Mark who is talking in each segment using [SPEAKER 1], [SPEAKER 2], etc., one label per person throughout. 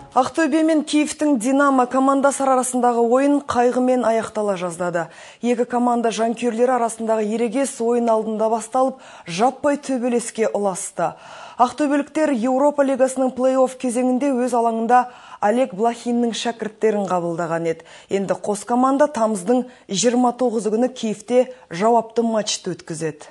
[SPEAKER 1] Ақтөбе мен Киевтің Динамо командасы арасындағы ойын қайғымен аяқтала жаздады. Екі команда жанкүйерлері арасындағы ерегес ойын алдында басталып, жаппай төбелеске ұласты. Ақтөбеліктер Еуропа лигасының плей-офф кезеңінде өз алаңында Олег Блохиннің шәкірттерін қабылдаған еді. Енді қос команда тамыздың 29 күні Киевте жауапты матчты өткізеді.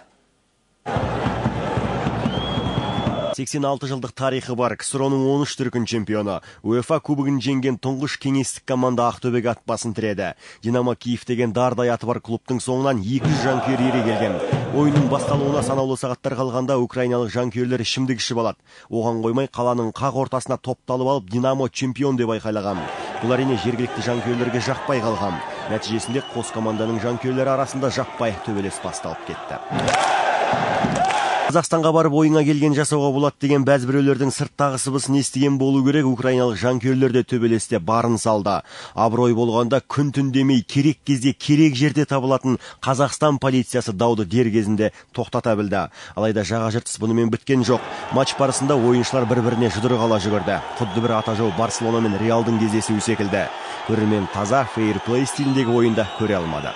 [SPEAKER 2] 86 жылдық тарихы бар КСР-ның 13 дүркін чемпионы. УЕФА кубогын жеңген тұңғыш кеңестік команда Ақтөбеге ат басын тіреді. Динамо Киев деген дардай аты бар клубтың соңынан 200 жанкүйер ере келген. Ойынның басталуына санаулы сағаттар қалғанда украиналық жанкүйерлер ішімдік ішіп алады. Оған қоймай қаланың қақ ортасына топталып алып Динамо чемпион деп айқайлаған. Бұл әрине жергілікті жанкүйерлерге жақпай қалған. Нәтижесінде қос команданың жанкүйерлері арасында жаппай төбелес басталып кетті. Қазақстанға барып ойынға келген жасауға болады деген бәзбіреулердің сырттағы сыбысын естіген болу керек. Украиналық жанкүйерлер де төбелесте барын салды. Абырой болғанда күн түн демей керек кезде керек жерде табылатын Қазақстан полициясы дауды дер кезінде тоқтата білді. Алайда жаға жыртыс бұнымен біткен жоқ. Матч барысында ойыншылар бір-біріне жұдырығала жүгірді. Құдды бір атажау Барселона мен Реалдың кездесуі секілді. Көрермен таза фейрплей стиліндегі ойында көре алмады.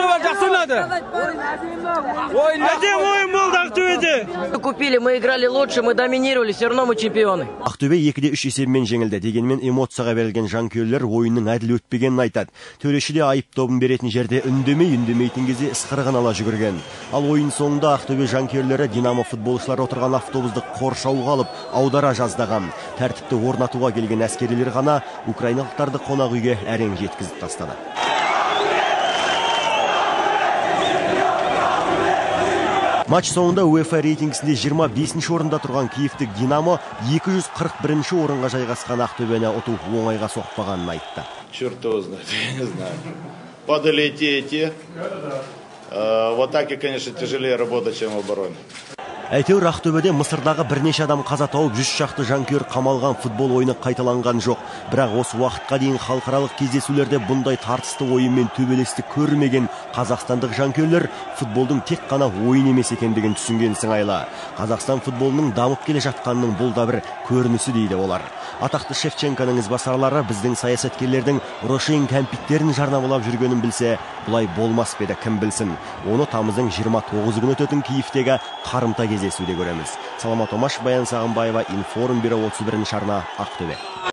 [SPEAKER 3] Купили, мы играли лучше, мы доминировали, все равно мы чемпионы.
[SPEAKER 2] Ақтөбе 2-де 3 есебімен жеңілді. Дегенмен эмоцияға берілген жанкүйерлер ойынның әділ өтпегенін айтады. Төреші де айып добын беретін жерде үндемейтін кезде ысқырығын ала жүгірген. Ал ойын соңында Ақтөбе жанкүйерлері Динамо футболшылар отырған автобусты қоршауға алып аудара жаздаған. Тәртіпті орнатуға келген әскерилер ғана украиналықтарды қонақ үйге әрең жеткізіп тастады. Матч соңында УЕФА рейтингісінде 25-ші орында тұрған Киевтік Динамо 241-ші орынға жайғасқан Ақтөбені ұту оңайға соқпағанын айтты.
[SPEAKER 4] Черт его знает, я не знаю. Падали те. В атаке, конечно, тяжелее работать, чем в обороне.
[SPEAKER 2] Әйтеуір Ақтөбеде Мысырдағы бірнеше адам қаза тауып 100 шақты жанкүйер қамалған футбол ойыны қайталанған жоқ. Бірақ осы уақытқа дейін халықаралық кездесулерде бұндай тартысты ойын мен төбелесті көрмеген қазақстандық жанкүйерлер футболдың тек қана ойын емес екендігін түсінген сыңайлы. Қазақстан футболының дамып келе жатқанының бұл да бір көрінісі дейді олар. Атақты Шевченконың ізбасарлары біздің саясаткерлердің Рошен кәмпиттерін жарнамалап жүргенін білсе, бұлай болмас беді, кім білсін. Оны тамыздың 29 күні өтетін Киевтегі қарымта кездесуде көреміз. Саламат Омаш, Баян Сағынбаева, Информ бюро 31 арна, Ақтөбе.